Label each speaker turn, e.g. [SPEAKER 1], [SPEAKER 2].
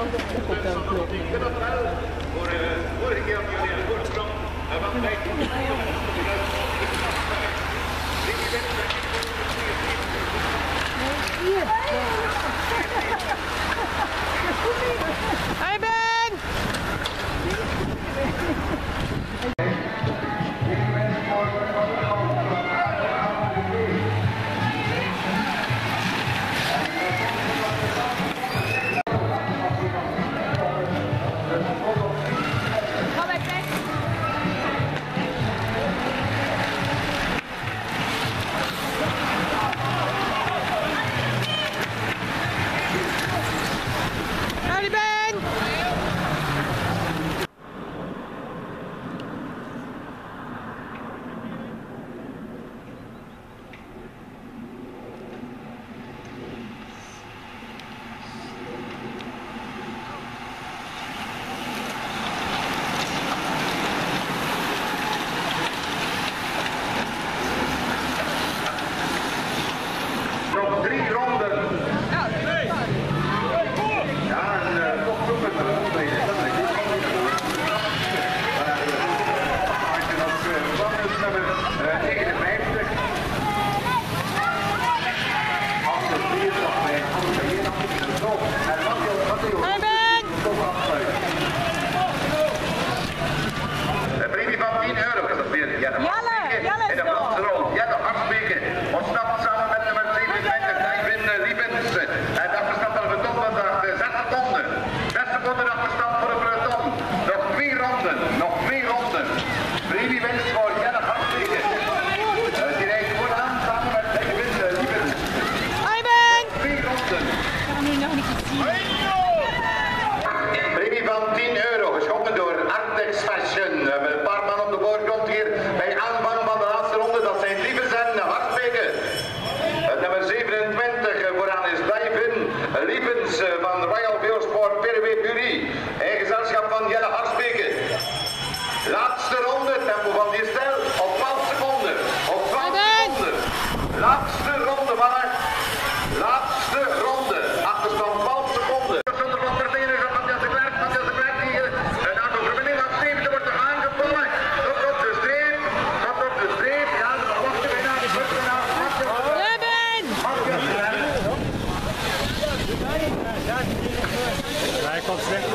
[SPEAKER 1] Hey Ben!
[SPEAKER 2] Premie van €10, geschonken door Artex Fashion. Met een paar man op de voorgrond hier bij aanvang van de laatste ronde. Dat zijn Lievens en Hartwege. Het nummer 27 vooraan is Blijven. Lievens van Royal Veosport PRW Bury. In gezelschap van Jelle Hartwege. Laatste ronde, tempo van die stijl op 12 seconden. Op 12 seconden. Laatste ronde, mannen. Laatste ronde. Achterstand 12 seconden. Zonder van der Veen is op Matthias de Klerk. Matthias de Klerk hier. Een overwinning van 7 wordt er aangevallen. Tot op de streep. Tot op de streep. Ja, de verwachte winnaar is het winnaar.
[SPEAKER 1] Hij komt slecht.